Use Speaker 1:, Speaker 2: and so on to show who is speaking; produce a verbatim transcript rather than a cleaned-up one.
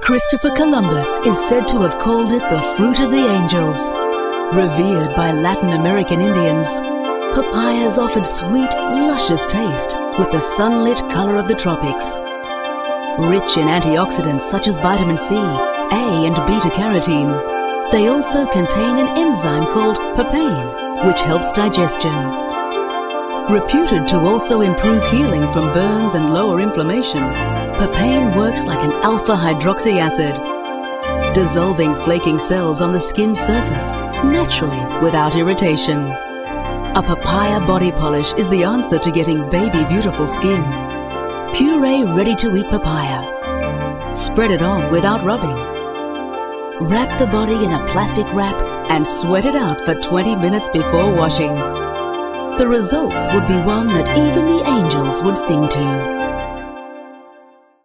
Speaker 1: Christopher Columbus is said to have called it the fruit of the angels. Revered by Latin American Indians, papayas offered sweet, luscious taste with the sunlit color of the tropics. Rich in antioxidants such as vitamin C, A and beta-carotene, they also contain an enzyme called papain, which helps digestion. Reputed to also improve healing from burns and lower inflammation, papain works like an alpha-hydroxy acid, dissolving flaking cells on the skin's surface naturally without irritation. A papaya body polish is the answer to getting baby beautiful skin. Puree ready-to-eat papaya. Spread it on without rubbing. Wrap the body in a plastic wrap and sweat it out for twenty minutes before washing. The results would be one that even the angels would sing to.